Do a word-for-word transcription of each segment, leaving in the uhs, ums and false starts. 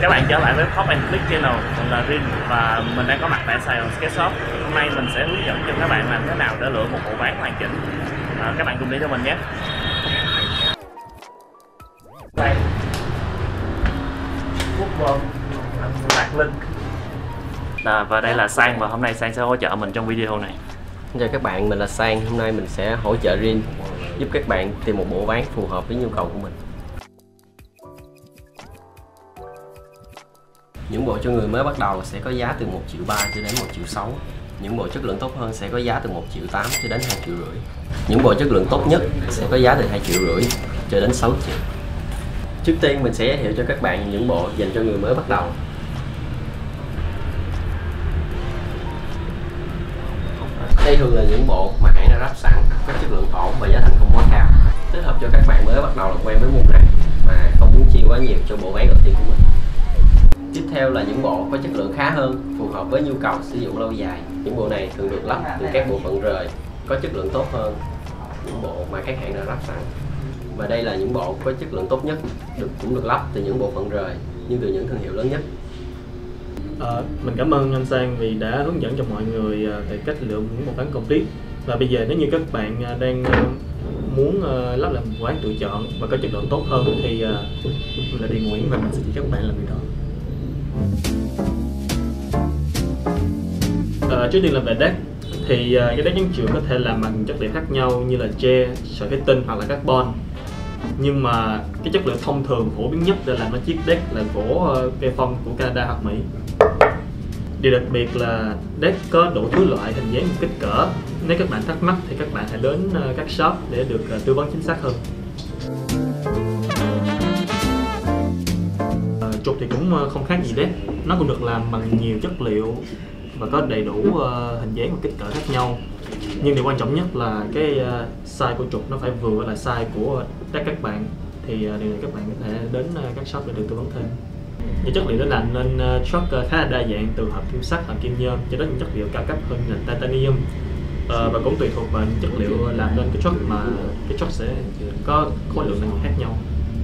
các bạn trở lại với Pop and Click Channel, mình là Rin và mình đang có mặt tại Sài Gòn Skate Shop. Hôm nay mình sẽ hướng dẫn cho các bạn làm thế nào để lựa một bộ ván hoàn chỉnh. À, các bạn cùng đi theo mình nhé. Đây, quốc vân, lạc linh. À, và đây là Sang và hôm nay Sang sẽ hỗ trợ mình trong video này. Xin chào các bạn, mình là Sang. Hôm nay mình sẽ hỗ trợ Rin giúp các bạn tìm một bộ ván phù hợp với nhu cầu của mình. Những bộ cho người mới bắt đầu sẽ có giá từ một triệu ba cho đến một triệu sáu. Những bộ chất lượng tốt hơn sẽ có giá từ một triệu tám cho đến hai triệu rưỡi. Những bộ chất lượng tốt nhất sẽ có giá từ hai triệu rưỡi cho đến sáu triệu. Trước tiên mình sẽ giới thiệu cho các bạn những bộ dành cho người mới bắt đầu. Đây thường là những bộ mà hãng đã ráp sẵn, có chất lượng ổn và giá thành không quá cao, thích hợp cho các bạn mới bắt đầu làm quen với môn này mà không muốn chi quá nhiều cho bộ ván đầu tiên của mình. Tiếp theo là những bộ có chất lượng khá hơn, phù hợp với nhu cầu sử dụng lâu dài. Những bộ này thường được lắp từ các bộ phận rời, có chất lượng tốt hơn những bộ mà các hãng đã ráp sẵn. Và đây là những bộ có chất lượng tốt nhất, được cũng được lắp từ những bộ phận rời nhưng từ những thương hiệu lớn nhất. À, mình cảm ơn anh Sang vì đã hướng dẫn cho mọi người về cách lựa những bộ ván complete. Và bây giờ nếu như các bạn đang muốn lắp lại một ván tự chọn và có chất lượng tốt hơn thì mình là Điền Nguyễn và mình sẽ chỉ các bạn làm việc đó. À, trước tiên là về deck thì cái deck nhấn chuyền có thể làm bằng chất liệu khác nhau như là tre, sợi thủy tinh hoặc là carbon. Nhưng mà cái chất liệu thông thường phổ biến nhất để làm nó chiếc deck là gỗ cây phong của Canada hoặc Mỹ. Điều đặc biệt là deck có đủ thứ loại, hình dáng, kích cỡ. Nếu các bạn thắc mắc thì các bạn hãy đến các shop để được tư vấn chính xác hơn. Trục thì cũng không khác gì deck, nó cũng được làm bằng nhiều chất liệu và có đầy đủ hình dáng và kích cỡ khác nhau. Nhưng điều quan trọng nhất là cái size của trục nó phải vừa với là size của deck các bạn. Thì điều này các bạn có thể đến các shop để được tư vấn thêm. Những chất liệu đã làm nên truck khá là đa dạng, từ hợp kim sắt hoặc kim nhôm cho đến những chất liệu cao cấp hơn như là titanium. À, và cũng tùy thuộc vào những chất liệu làm nên cái truck mà cái truck sẽ có khối lượng khác nhau.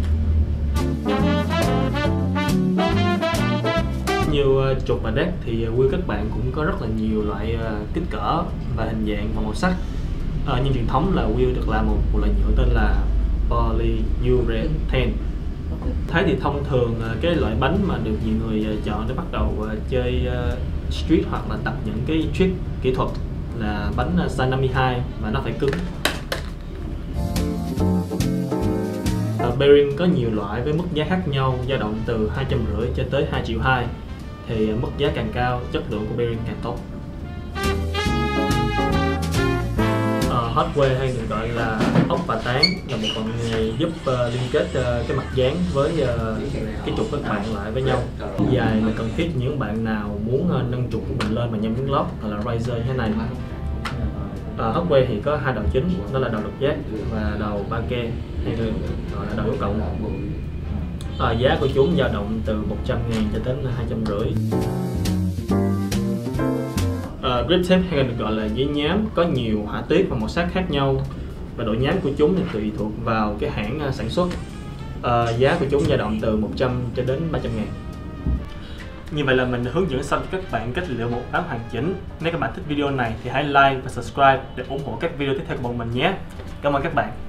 Nhiều trục và deck thì wheel các bạn cũng có rất là nhiều loại kích cỡ và hình dạng và màu sắc. À, nhưng truyền thống là wheel được làm một, một loại nhựa tên là polyurethane. Thấy thì thông thường cái loại bánh mà được nhiều người chọn để bắt đầu chơi street hoặc là tập những cái trick kỹ thuật là bánh size năm mươi hai và nó phải cứng. Bearing có nhiều loại với mức giá khác nhau, dao động từ hai trăm rưỡi cho tới hai triệu hai. Thì mức giá càng cao, chất lượng của bearing càng tốt. Uh, hot way hay được gọi là ốc và tán là một phần giúp uh, liên kết uh, cái mặt dán với uh, cái trục các bạn lại với nhau. Dài là cần thiết những bạn nào muốn uh, nâng trục của mình lên bằng nhôm miếng lót hoặc là riser như thế này. Uh, hot way thì có hai đầu chính, đó là đầu lục giác và đầu ba ke hay gọi là đầu dấu cộng. À, giá của chúng dao động từ một trăm ngàn cho đến hai trăm rưỡi. À, grip tape hay được gọi là giấy nhám có nhiều họa tiết và màu sắc khác nhau và độ nhám của chúng thì tùy thuộc vào cái hãng sản xuất. À, giá của chúng dao động từ một trăm cho đến ba trăm ngàn. Như vậy là mình đã hướng dẫn xong cho các bạn cách lựa một ván hoàn chỉnh. Nếu các bạn thích video này thì hãy like và subscribe để ủng hộ các video tiếp theo của bọn mình nhé. Cảm ơn các bạn.